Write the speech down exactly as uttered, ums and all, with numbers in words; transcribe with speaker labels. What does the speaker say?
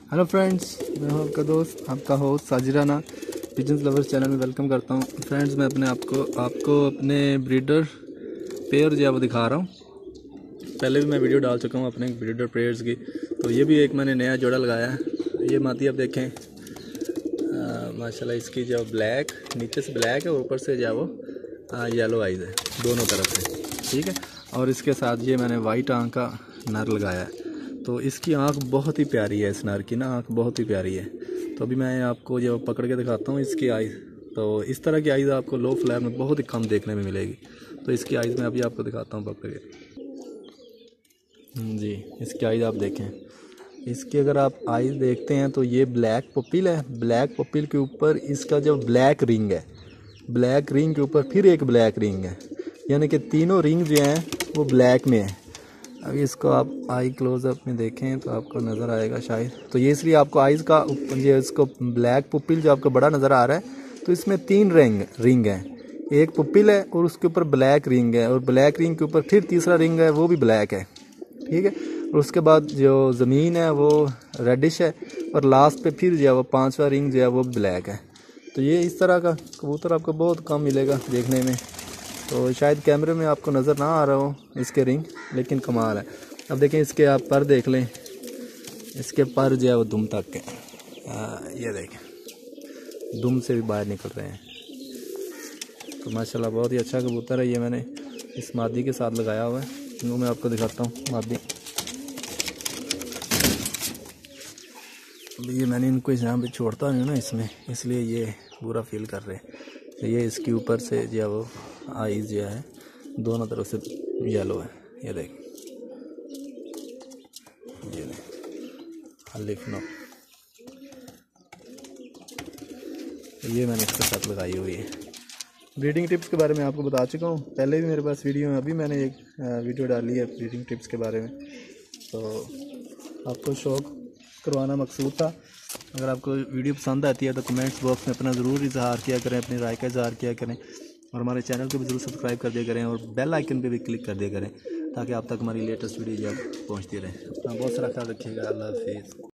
Speaker 1: Hello friends, मैं हूं आपका दोस्त, आपका होस्ट साजिराना पिजन्स लवर्स चैनल में वेलकम करता हूं। फ्रेंड्स, मैं अपने आपको आपको अपने ब्रीडर पेयर जो है वो दिखा रहा हूं। पहले भी मैं वीडियो डाल चुका हूं अपने ब्रीडर पेयर्स की, तो ये भी एक मैंने नया जोड़ा लगाया है। ये मादी आप देखें, माशाल्लाह इसकी जो ब्लैक नीचे से ब्लैक है और ऊपर से जो है वो येलो आइज़ है दोनों तरफ से, ठीक है। और इसके साथ ये मैंने वाइट आंख का नर लगाया है, तो इसकी आंख बहुत ही प्यारी है। इस नर की ना आंख बहुत ही प्यारी है। तो अभी मैं आपको जो पकड़ के दिखाता हूँ इसकी आइज़। तो इस तरह की आइज़ आपको लो फ्लैर में बहुत ही कम देखने में मिलेगी। तो इसकी आइज़ मैं अभी आपको दिखाता हूँ पकड़ के जी। इसकी आइज़ आप देखें, इसकी अगर आप आइज़ देखते हैं तो ये ब्लैक पपिल है। ब्लैक पपिल के ऊपर इसका जो ब्लैक रिंग है, ब्लैक रिंग के ऊपर फिर एक ब्लैक रिंग है, यानी कि तीनों रिंग जो हैं वो ब्लैक में है। अभी इसको आप आई क्लोजअप में देखें तो आपको नज़र आएगा शायद। तो ये इसलिए आपको आइज़ का ये इसको ब्लैक पुपिल जो आपको बड़ा नज़र आ रहा है, तो इसमें तीन रिंग रिंग है। एक पुपिल है और उसके ऊपर ब्लैक रिंग है, और ब्लैक रिंग के ऊपर फिर तीसरा रिंग है, वो भी ब्लैक है, ठीक है। और उसके बाद जो ज़मीन है वो रेडिश है, और लास्ट पे फिर जो है वो पाँचवा रिंग जो है वो ब्लैक है। तो ये इस तरह का कबूतर आपको बहुत कम मिलेगा देखने में। तो शायद कैमरे में आपको नज़र ना आ रहा हो इसके रिंग, लेकिन कमाल है। अब देखें इसके आप पर देख लें, इसके पर जो है वो दुम तक के, ये देखें दुम से भी बाहर निकल रहे हैं। तो माशाल्लाह बहुत ही अच्छा कबूतर है। ये मैंने इस मादी के साथ लगाया हुआ है, वो मैं आपको दिखाता हूँ मादी। ये मैंने इनको यहाँ पे छोड़ता नहीं ना इसमें, इसलिए ये बुरा फील कर रहे हैं। तो ये इसके ऊपर से जो है वो आइज़ जो है दोनों तरफ से येलो है। ये देख, ये देख लिखना, ये मैंने इसके साथ लगाई हुई है। ब्रीडिंग टिप्स के बारे में आपको बता चुका हूँ पहले भी मेरे पास वीडियो है। अभी मैंने एक वीडियो डाली है ब्रीडिंग टिप्स के बारे में, तो आपको शौक़ करवाना मकसूद था। अगर आपको वीडियो पसंद आती है तो कमेंट्स बॉक्स में अपना ज़रूर इजहार किया करें, अपनी राय का इजहार किया करें, और हमारे चैनल को भी ज़रूर सब्सक्राइब कर दिया करें, और बेल आइकन पे भी क्लिक कर दिया करें, ताकि आप तक हमारी लेटेस्ट वीडियो जो पहुँचती रहे। अपना बहुत सारा ख्याल रखिएगा। अल्लाह हाफिज़।